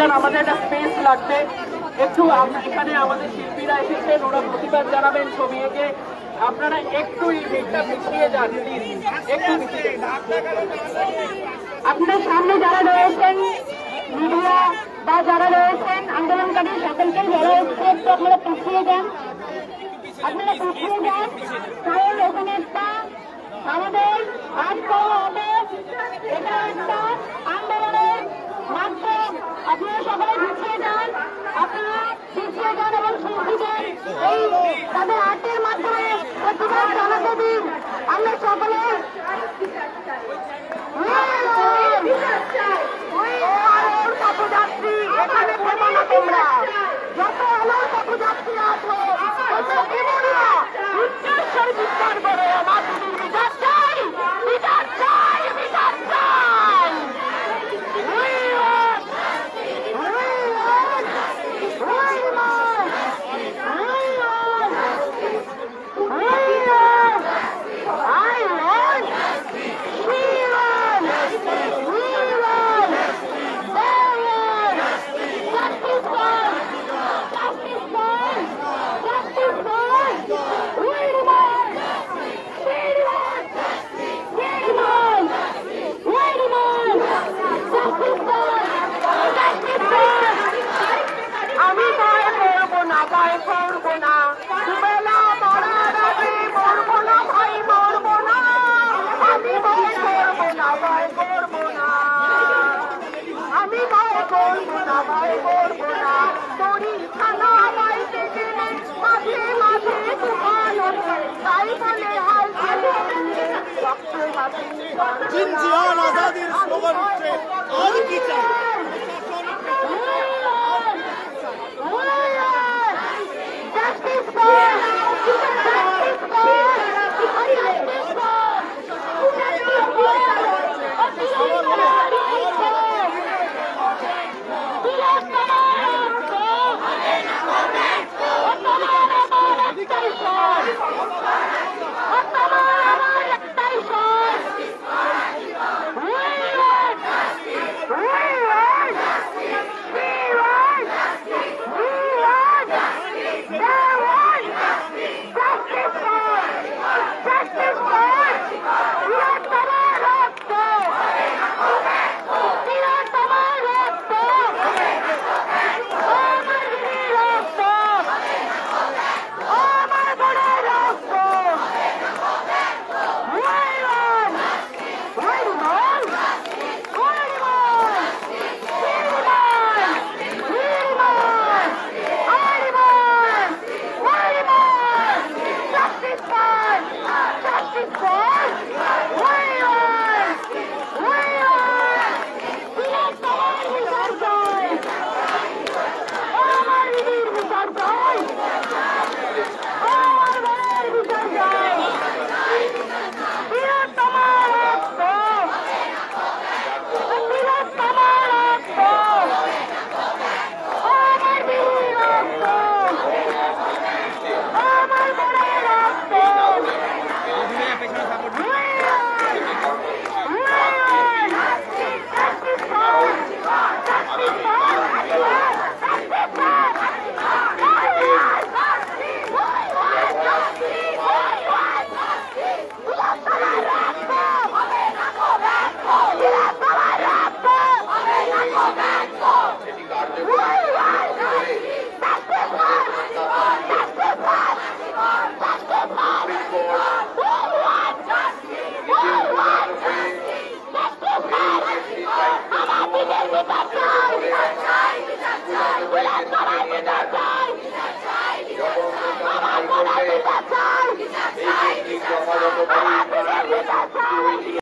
যান, আমাদের একটা স্পেস লাগবে একটু। এখানে আমাদের শিল্পীরা এসেছেন, ওরা প্রতিবাদ জানাবেন ছবি এঁকে। আপনারা একটু এই ভিড়টা পিছিয়ে যান প্লিজ, একটু পিছিয়ে। আপনার সামনে যারা রয়েছেন মিডিয়া বা যারা রয়েছেন আন্দোলনকারী সকলকেই বলা হচ্ছে একটু আপনারা পিছিয়ে যান, আপনারা পিছিয়ে যান। কারণ ওখানে একটা আমাদের আজ করা হবে, এটা একটা আন্দোলনের মাধ্যম। আপনারা সবাই পিছিয়ে যান, আপনারা পিছিয়ে যান এবং শিল্পীদের এই তাদের আর্টের মাধ্যমে প্রতিবাদ জানাতে দিন। আমরা সকলে পথযাত্রী এখানে থেমো না, তোমরা যত আমার পথযাত্রী আছে উচ্চস্বর চিৎকার করে আমার দিদির বিচার চাই, বিচার চাই, বিচার চাই। আমি ভয় করবো না, ভয় করবো না, বেলা মরার আগে মরবো না, ভাই মরবো না। আমি ভয় করবো না, ভয় করবো না, আমি ভয় করবো না, ভয় করবো না। পরীক্ষানা বাড়িতে গেলে মাঝে মাঝে তুফান ওঠে, তাই বলে হাল জিনজিয়ান আজাদির স্লোগান উঠছে, আর কি চাই? Bye.